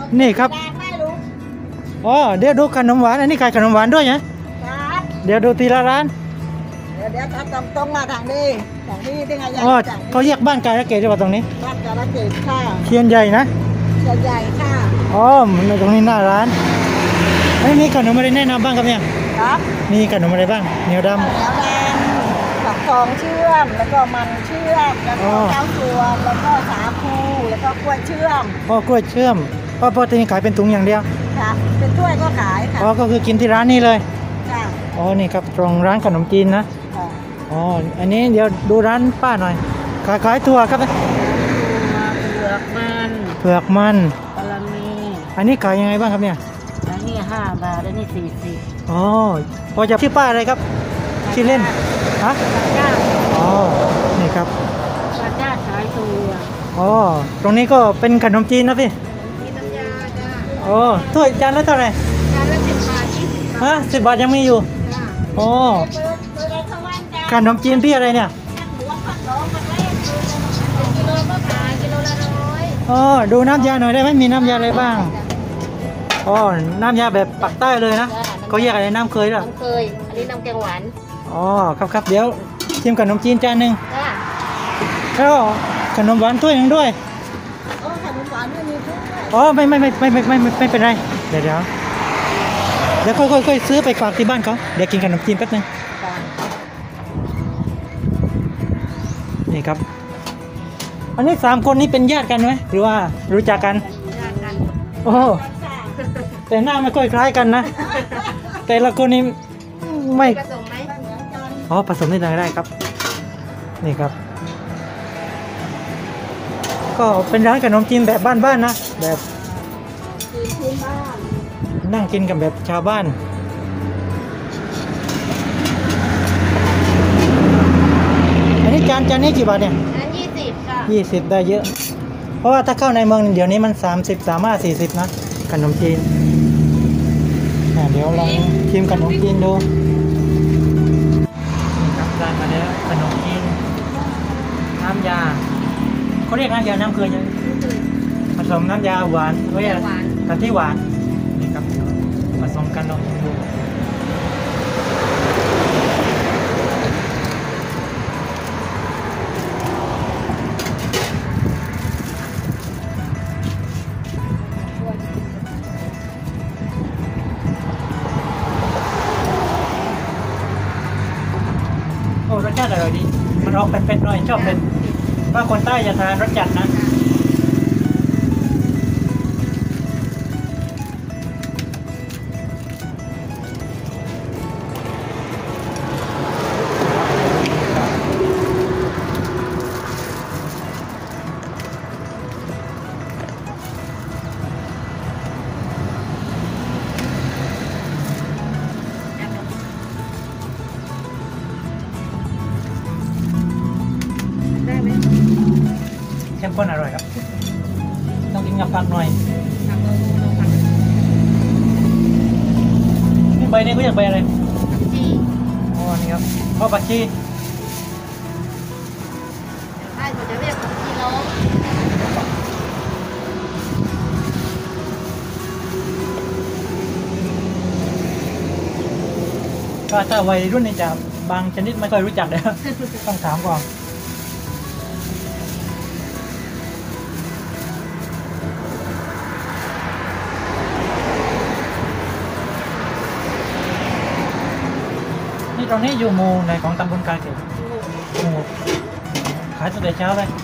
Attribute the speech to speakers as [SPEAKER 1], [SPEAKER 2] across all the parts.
[SPEAKER 1] นี่ครับอ๋อเดี๋ยวดูขนมหวานอันนี้ขายขนมหวานด้วยนะครับเดี๋ยวดูทีละร้าน
[SPEAKER 2] เดี๋ยวถ้าตรงมาทางนี้ได้ไง
[SPEAKER 1] อ๋อเขาแยกบ้านกายระเกดด้วยตรงนี้
[SPEAKER 2] บ้านกาลเกตค่ะ
[SPEAKER 1] เทียนใหญ่นะ
[SPEAKER 2] เทียนใหญ่ค่ะ
[SPEAKER 1] อ๋อตรงนี้หน้าร้านอันนี้มีขนมอะไรแนะนำบ้างครับเนี่ย
[SPEAKER 2] ครับ
[SPEAKER 1] มีขนมอะไรบ้างเหนียวดำ
[SPEAKER 2] ฝักทองเชื่อมแล้วก็มันเชื่อมแล้วก็ข้าวสวยแล้วก็สาคูแล้วก็กล้วยเชื่อม
[SPEAKER 1] อ๋อกล้วยเชื่อมเพราะปกติขายเป็นถุงอย่างเดียว
[SPEAKER 2] ค่ะเป็นถ้วยก็ขายค่ะ
[SPEAKER 1] อ๋อก็คือกินที่ร้านนี้เลย
[SPEAKER 2] ค่ะ
[SPEAKER 1] อ๋อนี่ครับตรงร้านขนมจีนนะอ๋ออันนี้เดี๋ยวดูร้านป้าหน่อยขายถั่วครับเผือกมัน
[SPEAKER 2] ปลาเม
[SPEAKER 1] อันนี้ขายยังไงบ้างครับเนี่ย
[SPEAKER 2] อันนี้5 บาทอันนี้40
[SPEAKER 1] อ๋อพอจะชื่อป้าอะไรครับชื่อเล่นฮะอ๋อนี่ครับ
[SPEAKER 2] ปลาจ้าขายตัว
[SPEAKER 1] อ๋อตรงนี้ก็เป็นขนมจีนนะพี่
[SPEAKER 2] มีน้ำยาจ้า
[SPEAKER 1] อ๋อถ้วยจานละเท่าไหร่
[SPEAKER 2] จานละ10 บาท20 บาท
[SPEAKER 1] ฮะ10 บาทยังมีอยู่อ๋อขนมจีนพี่อะไรเนี่ยอ๋อดูน้ำยาหน่อยได้ไหมมีน้ำยาอะไรบ้างอ๋อน้ำยาแบบปักใต้เลยนะเขาแยกอะไรน้ำเคยหรอ
[SPEAKER 2] น้ำเคยอันนี้น้ำแกงหวาน
[SPEAKER 1] อ๋อครับเดี๋ยวชิมขนมจีนจานหนึ่งแล้วขนมหวานถ้วยหนึ่งด้วย
[SPEAKER 2] ขนมหวานไม่มีทุก
[SPEAKER 1] อ๋อไม่เป็นไรเดี๋ยวค่อยซื้อไปฝากที่บ้านเขาเดี๋ยวกินขนมจีนแป๊บนึงนี่ครับอันนี้3 คนนี้เป็นญาติกันไหมหรือว่ารู้จักกันโอ้แต่หน้าไม่ค่อยคล้ายกันนะแต่ละคนนี้ไม่
[SPEAKER 2] ผสมไหม
[SPEAKER 1] อ๋อผสมนิดหน่อยได้ครับนี่ครับก็เป็นร้านขนมจีนแบบบ้านๆนะแบบ
[SPEAKER 2] พื้นบ้าน
[SPEAKER 1] นั่งกินกันแบบชาวบ้านอันนี้จานนี้กี่บาทเนี่ย
[SPEAKER 2] 20 ค่ะ
[SPEAKER 1] 20ได้เยอะเพราะว่าถ้าเข้าในเมืองเดี๋ยวนี้มัน30 35 40นะขนมจีนเดี๋ยวลองชิมขนมจีนดูครับได้มาแล้วขนมจีนน้ำยาเขาเรียกน้ำยาน้ำเคยยังผสมน้ำยาหวานเขาเรียกกะทิหวานนี่ครับผสมกันลองดูโอ้รสชาติอร่อยดีมันออกเผ็ดๆหน่อยชอบเผ็ดว่าคนใต้จะทานรสจัดนะเข้มข้นอร่อยครับต้องกินกับผักหน่อยนี่ใบนี้เขาเรียกใบอะไรอ๋อนี่ครับข้าวผัดชี
[SPEAKER 2] ใช่ผมจะเรียกผักชีล้ม
[SPEAKER 1] ก็ถ้าวัยรุ่นนี่จะบางชนิดไม่ค่อยรู้จักเลยต้องถามก่อนตรงนี้อยู่หมู่ในของตำบลกาเกตหมู่ขายตั้งแต่เช้าเลย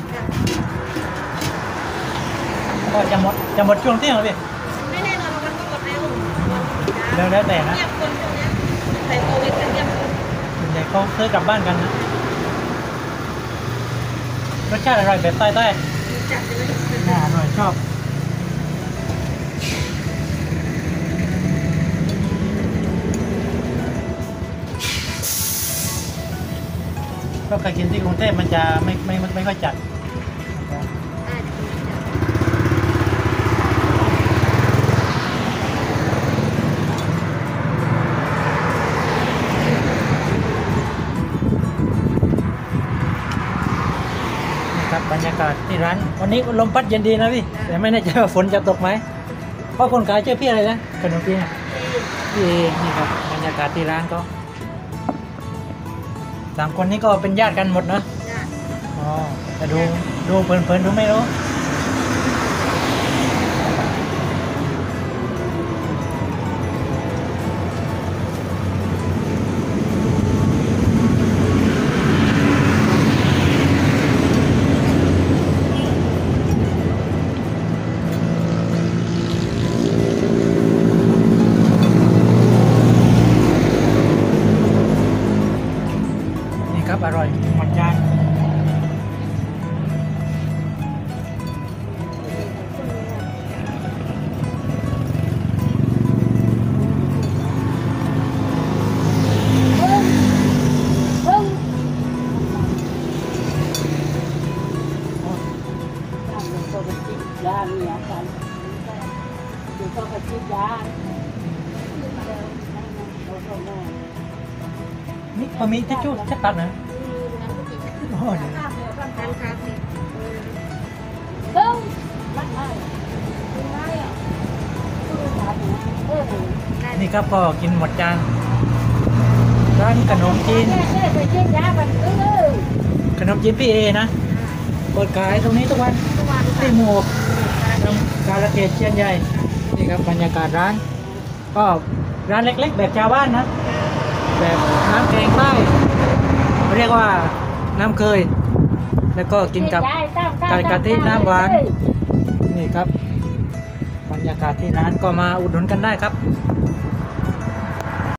[SPEAKER 1] ก็จะหมดช่วงเที่ยงเลยพี่
[SPEAKER 2] ไม่แน่นอนมันก็หมดเร็ว
[SPEAKER 1] แล้วแต่นะ
[SPEAKER 2] เงียบคนช่วงนี้ใส่โควิดกันเงียบคน
[SPEAKER 1] ส่วนใหญ่เขาซื้อกลับบ้านกันนะรสชาติอร่อยแบบใต้
[SPEAKER 2] จัดเลย
[SPEAKER 1] น่าอร่อยชอบก็เคยกินที่กรุงเทพมันจะไม่ค่อยจัดบรรยากาศที่ร้านวันนี้ลมพัดเย็นดีนะพี่แต่ไม่แน่ใจว่าฝนจะตกไหมเพราะคนขายชื่อพี่อะไรนะขนมจีนพี่เอนี่ครับบรรยากาศที่ร้านก็สามคนนี้ก็เป็นญาติกันหมดนะอ๋อแต่ดูเพลินๆดูไม่รู้ครับอร่อยหมดจานนี่พอมีทิชชู่ชัดตัดนะโอ้เดี๋ยวนี่ครับก็กินหมดจานร้านขนมจีนพี่เอนะเปิดขายตรงนี้ทุกวันที่หมู่กาลเกตเชียนใหญ่นี่ครับบรรยากาศร้านก็ร้านเล็กๆแบบชาวบ้านนะแบบน้ำแกงใต้เรียกว่าน้ำเคยแล้วก็กินกับไก่กะทิน้ำหวานนี่ครับบรรยากาศที่ร้านก็มาอุดหนุนกันได้ครับ